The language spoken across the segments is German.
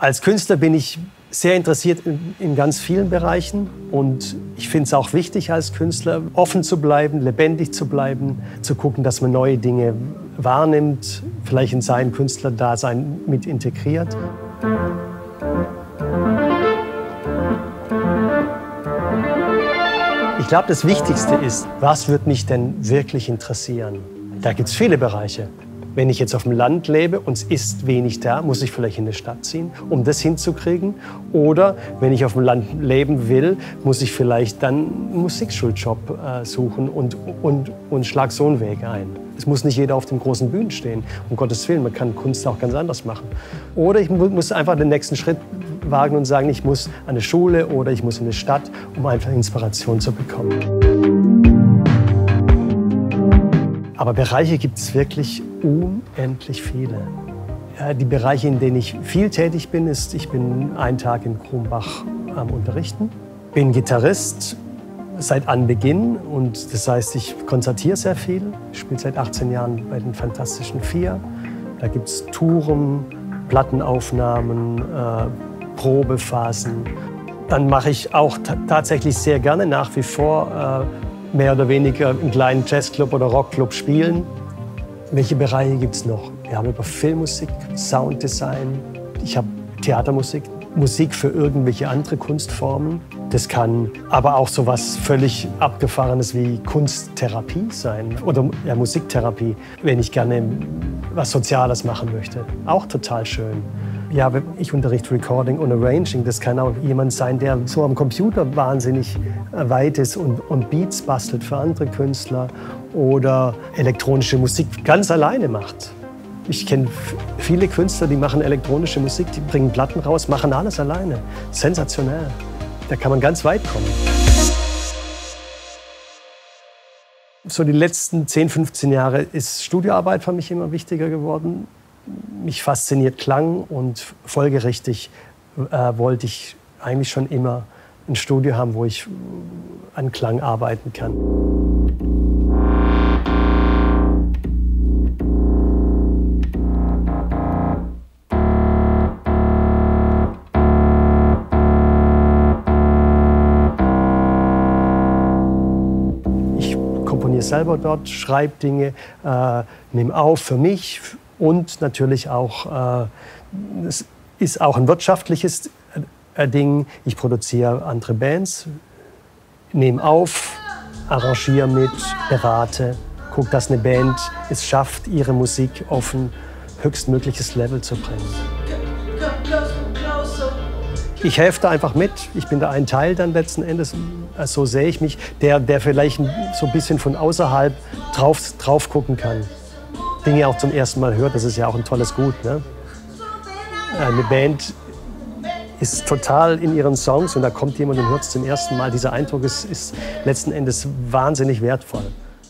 Als Künstler bin ich sehr interessiert in ganz vielen Bereichen und ich finde es auch wichtig als Künstler, offen zu bleiben, lebendig zu bleiben, zu gucken, dass man neue Dinge wahrnimmt, vielleicht in sein Künstlerdasein mit integriert. Ich glaube, das Wichtigste ist, was wird mich denn wirklich interessieren? Da gibt es viele Bereiche. Wenn ich jetzt auf dem Land lebe und es ist wenig da, muss ich vielleicht in eine Stadt ziehen, um das hinzukriegen. Oder wenn ich auf dem Land leben will, muss ich vielleicht dann einen Musikschuljob suchen und schlag so einen Weg ein. Es muss nicht jeder auf den großen Bühnen stehen, um Gottes Willen. Man kann Kunst auch ganz anders machen. Oder ich muss einfach den nächsten Schritt wagen und sagen, ich muss an eine Schule oder ich muss in eine Stadt, um einfach Inspiration zu bekommen. Aber Bereiche gibt es wirklich unendlich viele. Ja, die Bereiche, in denen ich viel tätig bin, ist, ich bin einen Tag in Krumbach am Unterrichten, bin Gitarrist seit Anbeginn und das heißt, ich konzertiere sehr viel. Ich spiele seit 18 Jahren bei den Fantastischen Vier. Da gibt es Touren, Plattenaufnahmen, Probephasen. Dann mache ich auch tatsächlich sehr gerne nach wie vor mehr oder weniger im kleinen Jazzclub oder Rockclub spielen. Welche Bereiche gibt es noch? Wir haben über Filmmusik, Sounddesign, ich habe Theatermusik, Musik für irgendwelche andere Kunstformen. Das kann aber auch so was völlig Abgefahrenes wie Kunsttherapie sein oder ja, Musiktherapie, wenn ich gerne was Soziales machen möchte. Auch total schön. Ja, ich unterrichte Recording und Arranging. Das kann auch jemand sein, der so am Computer wahnsinnig weit ist und Beats bastelt für andere Künstler oder elektronische Musik ganz alleine macht. Ich kenne viele Künstler, die machen elektronische Musik, die bringen Platten raus, machen alles alleine. Sensationell. Da kann man ganz weit kommen. So die letzten 10, 15 Jahre ist Studioarbeit für mich immer wichtiger geworden. Mich fasziniert Klang und folgerichtig wollte ich eigentlich schon immer ein Studio haben, wo ich an Klang arbeiten kann. Ich komponiere selber dort, schreibe Dinge, nehme auf für mich. Und natürlich auch, es ist auch ein wirtschaftliches Ding. Ich produziere andere Bands, nehme auf, arrangiere mit, berate, gucke, dass eine Band es schafft, ihre Musik auf ein höchstmögliches Level zu bringen. Ich helfe da einfach mit. Ich bin da ein Teil dann letzten Endes. So sehe ich mich, der vielleicht so ein bisschen von außerhalb drauf gucken kann. Dinge auch zum ersten Mal hört, das ist ja auch ein tolles Gut. Ne? Eine Band ist total in ihren Songs und da kommt jemand und hört es zum ersten Mal. Dieser Eindruck ist letzten Endes wahnsinnig wertvoll.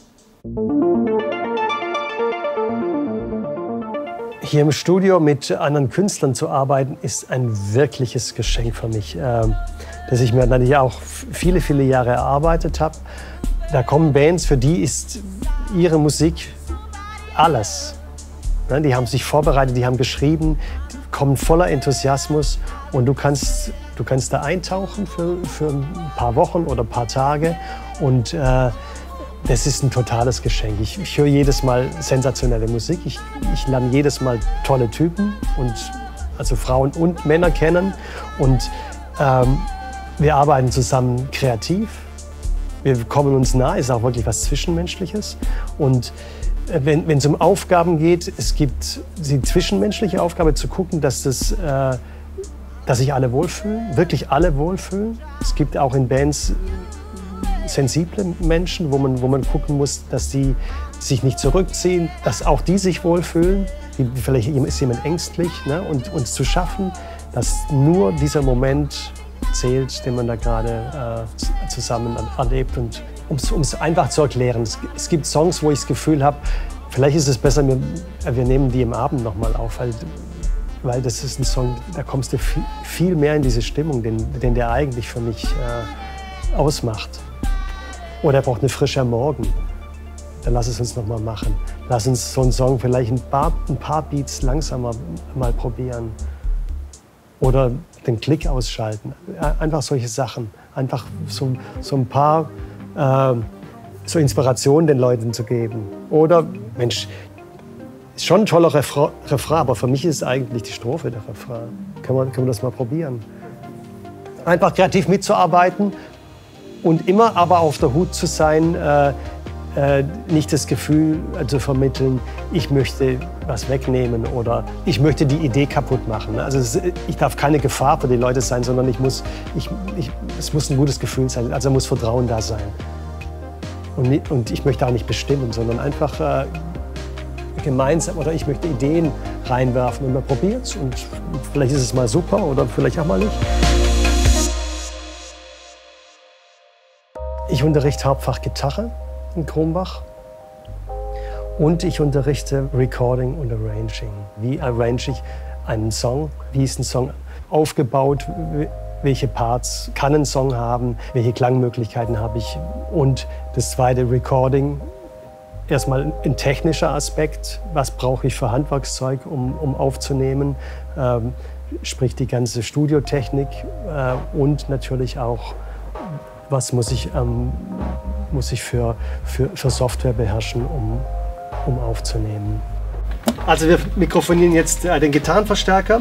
Hier im Studio mit anderen Künstlern zu arbeiten, ist ein wirkliches Geschenk für mich, das ich mir natürlich auch viele, viele Jahre erarbeitet habe. Da kommen Bands, für die ist ihre Musik alles. Die haben sich vorbereitet, die haben geschrieben, die kommen voller Enthusiasmus und du kannst da eintauchen für ein paar Wochen oder ein paar Tage und das ist ein totales Geschenk. Ich höre jedes Mal sensationelle Musik, ich lerne jedes Mal tolle Typen, also Frauen und Männer kennen und wir arbeiten zusammen kreativ, wir kommen uns nahe, ist auch wirklich was Zwischenmenschliches und wenn es um Aufgaben geht, es gibt die zwischenmenschliche Aufgabe zu gucken, dass sich alle wohlfühlen, wirklich alle wohlfühlen. Es gibt auch in Bands sensible Menschen, wo man gucken muss, dass die sich nicht zurückziehen, dass auch die sich wohlfühlen. Vielleicht ist jemand ängstlich, ne? Und uns zu schaffen, dass nur dieser Moment zählt, den man da gerade zusammen erlebt. Und um es einfach zu erklären, es gibt Songs, wo ich das Gefühl habe, vielleicht ist es besser, wir nehmen die am Abend noch mal auf, weil das ist ein Song, da kommst du viel mehr in diese Stimmung, den der eigentlich für mich ausmacht. Oder er braucht eine frische Morgen. Dann lass es uns noch mal machen. Lass uns so einen Song vielleicht ein paar Beats langsamer mal probieren. oder den Klick ausschalten. Einfach solche Sachen. Einfach so ein paar so Inspirationen den Leuten zu geben. Oder, Mensch, ist schon ein toller Refrain, aber für mich ist es eigentlich die Strophe der Refrain. Können wir das mal probieren? Einfach kreativ mitzuarbeiten und immer aber auf der Hut zu sein, nicht das Gefühl zu vermitteln, ich möchte was wegnehmen oder ich möchte die Idee kaputt machen. Also ich darf keine Gefahr für die Leute sein, sondern es muss ein gutes Gefühl sein, also muss Vertrauen da sein. Und ich möchte auch nicht bestimmen, sondern einfach gemeinsam, oder ich möchte Ideen reinwerfen und man probiert es und vielleicht ist es mal super oder vielleicht auch mal nicht. Ich unterrichte Hauptfach Gitarre in Krumbach und ich unterrichte Recording und Arranging. Wie arrange ich einen Song? Wie ist ein Song aufgebaut? Welche Parts kann ein Song haben? Welche Klangmöglichkeiten habe ich? Und das zweite, Recording. Erstmal ein technischer Aspekt. Was brauche ich für Handwerkszeug, um aufzunehmen? Sprich die ganze Studiotechnik und natürlich auch, was muss ich für Software beherrschen, um aufzunehmen. Also wir mikrofonieren jetzt den Gitarrenverstärker.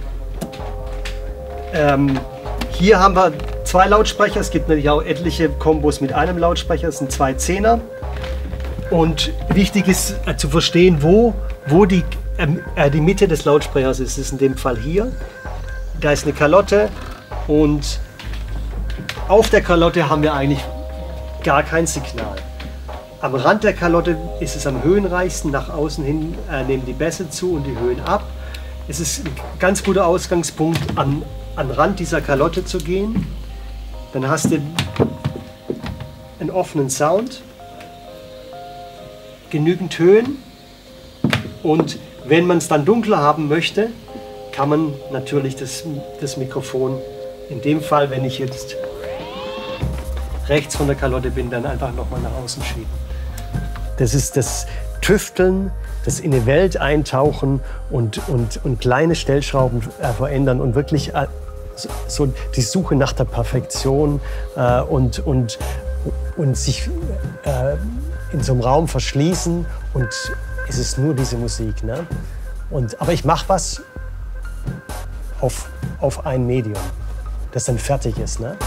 Hier haben wir 2 Lautsprecher. Es gibt natürlich auch etliche Kombos mit einem Lautsprecher. Das sind 2 Zehner. Und wichtig ist zu verstehen, wo die Mitte des Lautsprechers ist. Das ist in dem Fall hier. Da ist eine Kalotte und auf der Kalotte haben wir eigentlich gar kein Signal. Am Rand der Kalotte ist es am höhenreichsten. Nach außen hin nehmen die Bässe zu und die Höhen ab. Es ist ein ganz guter Ausgangspunkt, an Rand dieser Kalotte zu gehen. Dann hast du einen offenen Sound, genügend Höhen und wenn man es dann dunkler haben möchte, kann man natürlich das Mikrofon, in dem Fall, wenn ich jetzt rechts von der Kalotte bin, dann einfach nochmal nach außen schieben. Das ist das Tüfteln, das in die Welt eintauchen und kleine Stellschrauben verändern und wirklich so die Suche nach der Perfektion und sich in so einem Raum verschließen und es ist nur diese Musik. Ne? Aber ich mache was auf ein Medium, das dann fertig ist. Ne?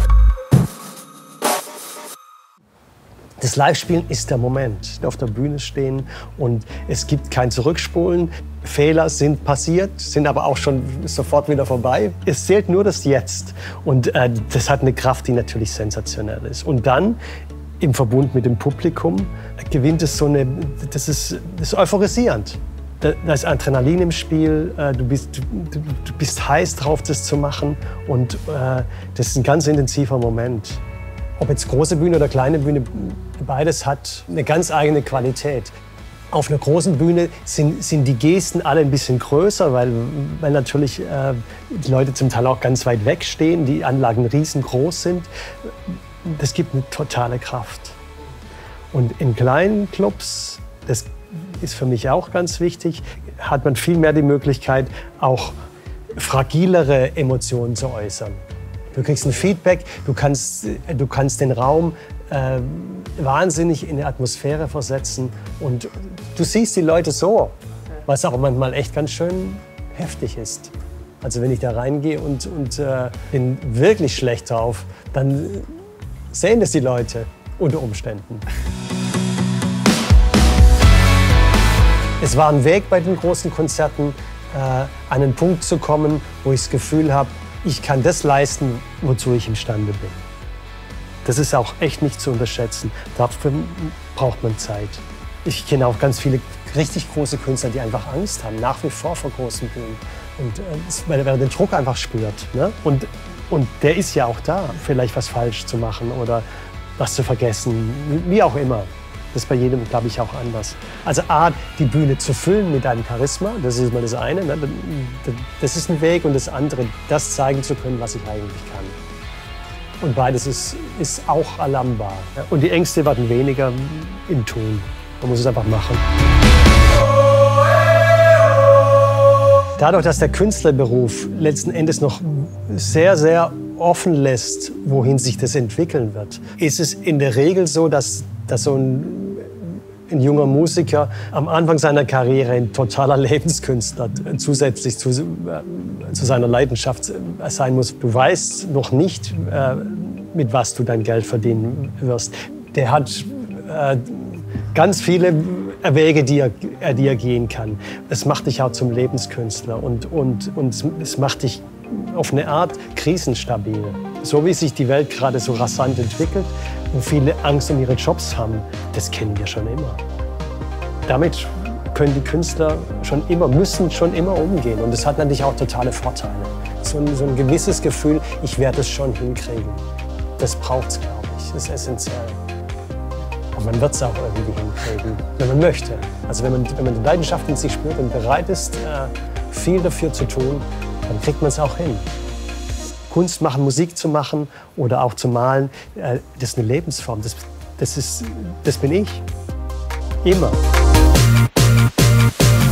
Das Live-Spielen ist der Moment. Auf der Bühne stehen und es gibt kein Zurückspulen. Fehler sind passiert, sind aber auch schon sofort wieder vorbei. Es zählt nur das Jetzt. Und das hat eine Kraft, die natürlich sensationell ist. Und dann im Verbund mit dem Publikum gewinnt es das ist euphorisierend. Da ist Adrenalin im Spiel, du bist heiß drauf, das zu machen und das ist ein ganz intensiver Moment. Ob jetzt große Bühne oder kleine Bühne, beides hat eine ganz eigene Qualität. Auf einer großen Bühne sind die Gesten alle ein bisschen größer, weil natürlich die Leute zum Teil auch ganz weit weg stehen, die Anlagen riesengroß sind. Das gibt eine totale Kraft. Und in kleinen Clubs, das ist für mich auch ganz wichtig, hat man viel mehr die Möglichkeit, auch fragilere Emotionen zu äußern. Du kriegst ein Feedback, du kannst den Raum wahnsinnig in die Atmosphäre versetzen und du siehst die Leute so, was auch manchmal echt ganz schön heftig ist. Also wenn ich da reingehe und bin wirklich schlecht drauf, dann sehen das die Leute unter Umständen. Es war ein Weg bei den großen Konzerten, an einen Punkt zu kommen, wo ich das Gefühl habe, ich kann das leisten, wozu ich imstande bin. Das ist auch echt nicht zu unterschätzen. Dafür braucht man Zeit. Ich kenne auch ganz viele richtig große Künstler, die einfach Angst haben, nach wie vor vor großen Bühnen. Weil er den Druck einfach spürt. Ne? Und der ist ja auch da, vielleicht was falsch zu machen oder was zu vergessen, wie auch immer. Das ist bei jedem, glaube ich, auch anders. Also A, die Bühne zu füllen mit einem Charisma, das ist mal das eine. Ne? Das ist ein Weg. Und das andere, das zeigen zu können, was ich eigentlich kann. Und beides ist auch erlernbar. Und die Ängste werden weniger im Tun. Man muss es einfach machen. Dadurch, dass der Künstlerberuf letzten Endes noch sehr, sehr offen lässt, wohin sich das entwickeln wird, ist es in der Regel so, dass so ein junger Musiker am Anfang seiner Karriere ein totaler Lebenskünstler zusätzlich zu seiner Leidenschaft sein muss. Du weißt noch nicht, mit was du dein Geld verdienen wirst. Der hat ganz viele Wege, die er gehen kann. Es macht dich auch zum Lebenskünstler und es macht dich auf eine Art krisenstabil. So wie sich die Welt gerade so rasant entwickelt und viele Angst um ihre Jobs haben, das kennen wir schon immer. Damit können die Künstler müssen schon immer umgehen. Und das hat natürlich auch totale Vorteile. So ein gewisses Gefühl, ich werde es schon hinkriegen. Das braucht es, glaube ich. Das ist essentiell. Und man wird es auch irgendwie hinkriegen, wenn man möchte. Also wenn man die Leidenschaft in sich spürt und bereit ist, viel dafür zu tun, dann kriegt man es auch hin. Kunst machen, Musik zu machen oder auch zu malen, das ist eine Lebensform. Das bin ich. Immer.